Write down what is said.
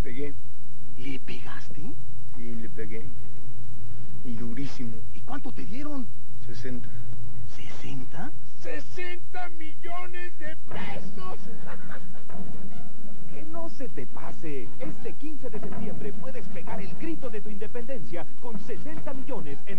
pegué. ¿Le pegaste? Sí, le pegué. Y durísimo. ¿Y cuánto te dieron? 60. ¿60? ¡60 millones de pesos! Que no se te pase. Este 15 de septiembre puedes pegar el grito de tu independencia con 60 millones